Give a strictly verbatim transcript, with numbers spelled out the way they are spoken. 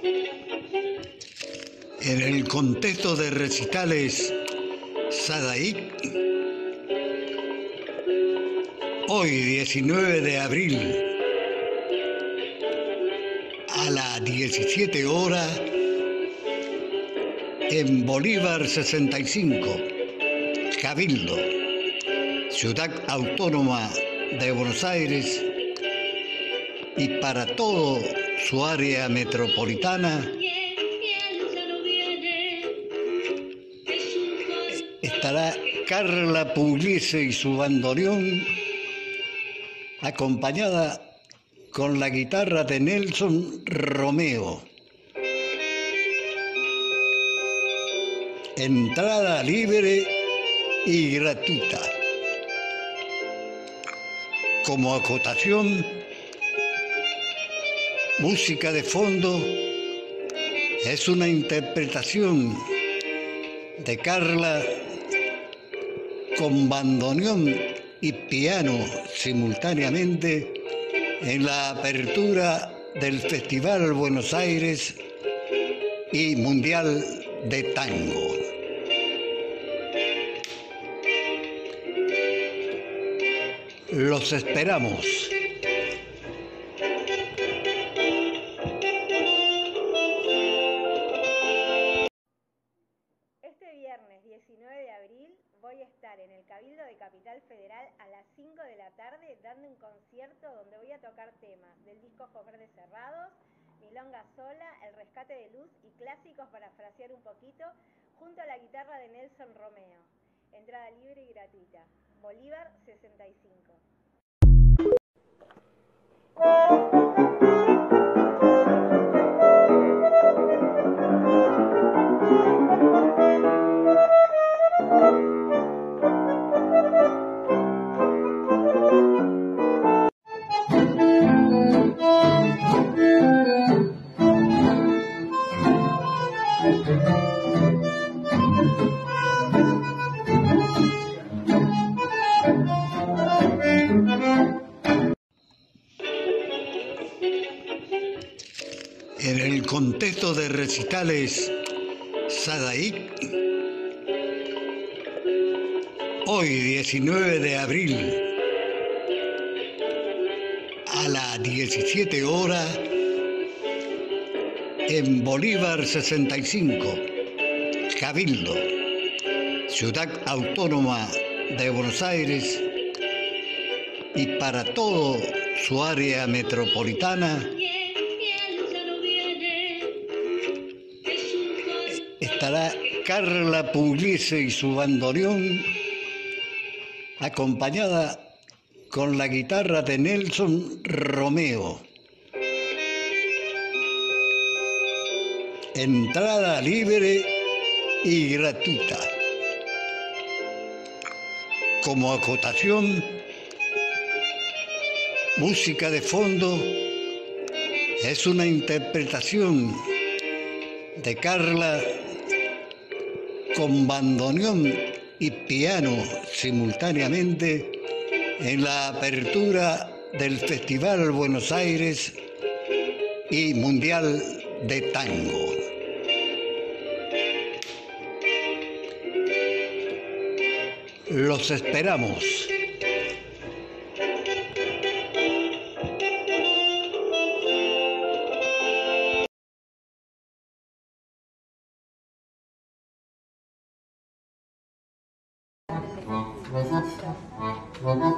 En el contexto de recitales Sadaik, hoy diecinueve de abril, a las diecisiete horas, en Bolívar sesenta y cinco, Cabildo, Ciudad Autónoma de Buenos Aires, y para todo su área metropolitana, estará Carla Pugliese y su bandoneón, acompañada con la guitarra de Nelson Romeo. Entrada libre y gratuita. Como acotación, música de fondo es una interpretación de Carla con bandoneón y piano simultáneamente en la apertura del Festival Buenos Aires y Mundial de Tango. Los esperamos. Este viernes diecinueve de abril voy a estar en el Cabildo de Capital Federal a las cinco de la tarde dando un concierto donde voy a tocar temas del disco Ojos Verdes Cerrados, Milonga Sola, El Rescate de Luz y clásicos para frasear un poquito, junto a la guitarra de Nelson Romeo. Entrada libre y gratuita. Bolívar sesenta y cinco. En el contexto de recitales Sadaik, hoy diecinueve de abril, a las diecisiete horas, en Bolívar sesenta y cinco, Cabildo, Ciudad Autónoma de Buenos Aires, y para todo su área metropolitana, estará Carla Pugliese y su bandoneón, acompañada con la guitarra de Nelson Romeo. Entrada libre y gratuita. Como acotación, música de fondo es una interpretación de Carla con bandoneón y piano simultáneamente en la apertura del Festival Buenos Aires y Mundial de Tango. Los esperamos. Thank you.